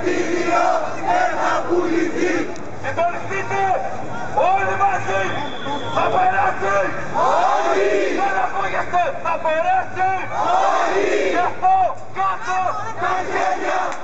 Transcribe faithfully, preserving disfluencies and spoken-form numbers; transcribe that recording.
κτίριο δεν θα πουληθεί. Συντονιστείτε όλοι μαζί, θα περάσει. Όλοι. Δεν ακούγεστε, θα περάσει. Όλοι. Γι' αυτό κάτω τα χέρια.